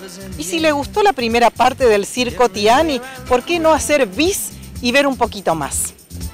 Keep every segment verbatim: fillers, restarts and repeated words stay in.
Y si le gustó la primera parte del circo Tiani, ¿por qué no hacer bis y ver un poquito más?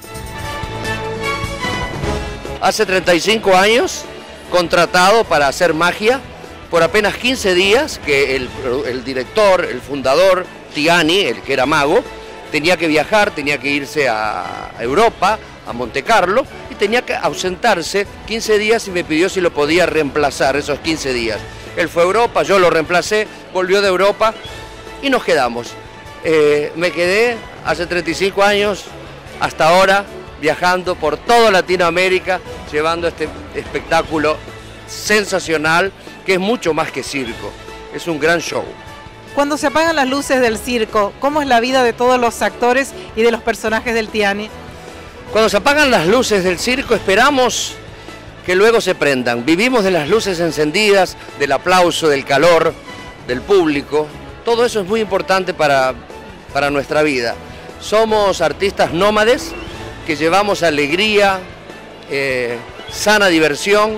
Hace treinta y cinco años, contratado para hacer magia, por apenas quince días, que el, el director, el fundador, Tiani, el que era mago, tenía que viajar, tenía que irse a Europa, a Monte Carlo, y tenía que ausentarse quince días y me pidió si lo podía reemplazar esos quince días. Él fue a Europa, yo lo reemplacé, volvió de Europa y nos quedamos. Eh, me quedé hace treinta y cinco años, hasta ahora, viajando por toda Latinoamérica, llevando este espectáculo sensacional, que es mucho más que circo, es un gran show. Cuando se apagan las luces del circo, ¿cómo es la vida de todos los actores y de los personajes del Tiani? Cuando se apagan las luces del circo, esperamos que luego se prendan. Vivimos de las luces encendidas, del aplauso, del calor, del público. Todo eso es muy importante para, para nuestra vida. Somos artistas nómades que llevamos alegría, eh, sana diversión,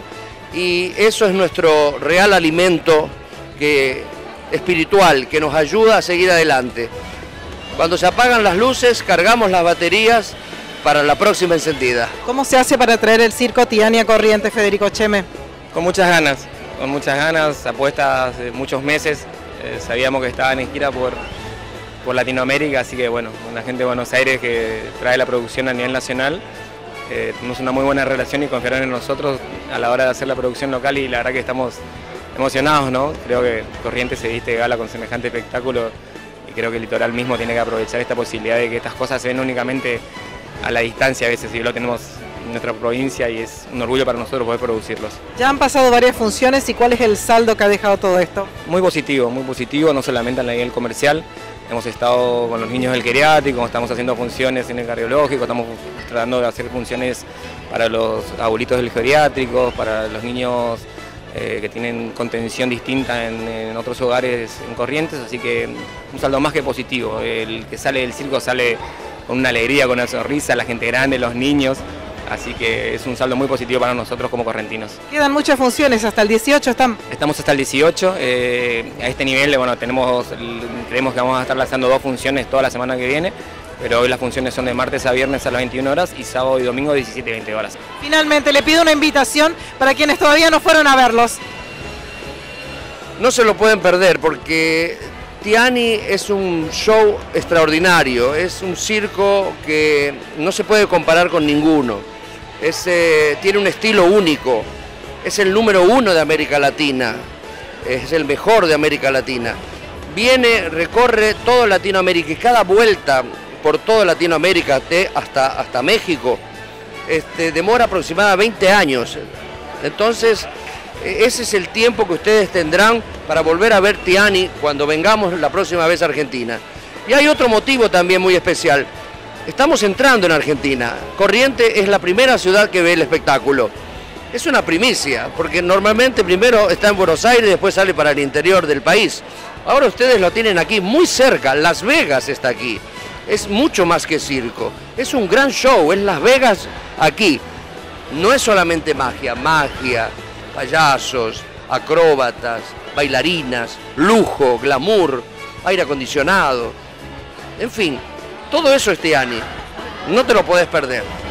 y eso es nuestro real alimento que, espiritual, que nos ayuda a seguir adelante. Cuando se apagan las luces, cargamos las baterías para la próxima encendida. ¿Cómo se hace para traer el circo Tiani a Corrientes, Federico Cheme? Con muchas ganas, con muchas ganas, apuestas de muchos meses. Eh, sabíamos que estaban en gira por, por Latinoamérica, así que bueno, con la gente de Buenos Aires que trae la producción a nivel nacional, eh, tenemos una muy buena relación y confiaron en nosotros a la hora de hacer la producción local, y la verdad que estamos emocionados, ¿no? Creo que Corrientes se viste de gala con semejante espectáculo, y creo que el litoral mismo tiene que aprovechar esta posibilidad de que estas cosas se ven únicamente a la distancia a veces, y lo tenemos en nuestra provincia y es un orgullo para nosotros poder producirlos. Ya han pasado varias funciones, ¿y cuál es el saldo que ha dejado todo esto? Muy positivo, muy positivo, no solamente a nivel comercial. Hemos estado con los niños del geriátrico, estamos haciendo funciones en el cardiológico, estamos tratando de hacer funciones para los abuelitos del geriátrico, para los niños eh, que tienen contención distinta en, en otros hogares en Corrientes, así que un saldo más que positivo. El que sale del circo sale con una alegría, con una sonrisa, la gente grande, los niños, así que es un saldo muy positivo para nosotros como correntinos. Quedan muchas funciones, hasta el dieciocho están. Estamos hasta el dieciocho, eh, a este nivel, bueno, tenemos, creemos que vamos a estar lanzando dos funciones toda la semana que viene, pero hoy las funciones son de martes a viernes a las veintiuna horas y sábado y domingo diecisiete y veinte horas. Finalmente, le pido una invitación para quienes todavía no fueron a verlos. No se lo pueden perder porque Tiani es un show extraordinario, es un circo que no se puede comparar con ninguno. Es, eh, tiene un estilo único, es el número uno de América Latina, es el mejor de América Latina. Viene, recorre toda Latinoamérica y cada vuelta por toda Latinoamérica hasta, hasta México este, demora aproximadamente veinte años. Entonces, ese es el tiempo que ustedes tendrán para volver a ver Tiani cuando vengamos la próxima vez a Argentina. Y hay otro motivo también muy especial. Estamos entrando en Argentina. Corrientes es la primera ciudad que ve el espectáculo. Es una primicia, porque normalmente primero está en Buenos Aires y después sale para el interior del país. Ahora ustedes lo tienen aquí muy cerca, Las Vegas está aquí. Es mucho más que circo. Es un gran show, es Las Vegas aquí. No es solamente magia, magia, payasos, acróbatas, bailarinas, lujo, glamour, aire acondicionado, en fin, todo eso es Tiani, no te lo puedes perder.